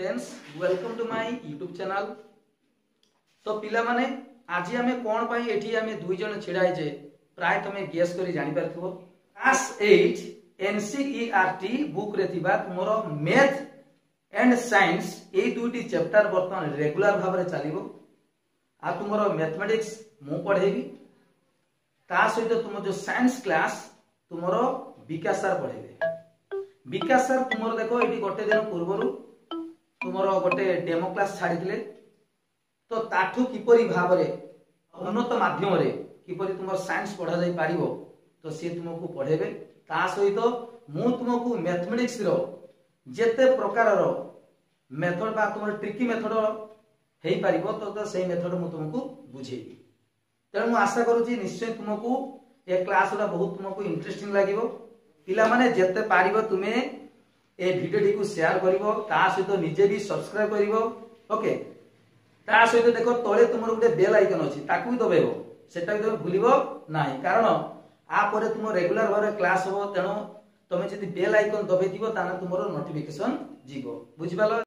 Friends, welcome to my YouTube channel. तो पिला माने आज आमे कोन पाई एठी आमे दुई जन छिड़ाई जे प्राय तमे गेस करी जानि परथबो। क्लास 8 एनसीईआरटी बुक रे थिबा तुमरो मैथ एंड साइंस ए दुईटी चैप्टर वर्तमान रेगुलर भाव रे चलिबो। आ तुमरो मैथमेटिक्स मु पढेबी, ता सहित तुम जो साइंस क्लास तुमरो विकास सर पढेबे। विकास सर तुमरो देखो एठी गोटे दिन पूर्वरु तुमरो गोटे डेमो क्लास छाड़िथिले, तो ताठु किपरि भाव रे उन्नत माध्यम रे किपरि तुमरो साइंस पढा जाई पारिबो तो से तुमको पढेबे। ता सहित मु तुमको मैथमेटिक्स रो जेते प्रकार रो मेथड बा तुमरो ट्रिकी मेथड हेई पारिबो तो सेही मेथड मु तुमको बुझेबी। तेणु मु आशा करूची निश्चय तुमको ए क्लास रा बहुत तुमको इंटरेस्टिंग लागिबो। पिला माने जेते पारिबो तुमे ए भिडियो को शेयर करिवो, ता सहित निजे भी सब्सक्राइब करिवो। ओके, ता सहित देखो तळे तुमर गुटे बेल आइकन अछि, ताकू भी दबेबो, सेटा भी तुम भूलिबो नाही, कारण आ परे तुम रेगुलर भाबरे क्लास हो। तेणु तुम जदि बेल आइकन दबे दिबो ताना तुमरो नोटिफिकेशन जीवो। बुझिबालो।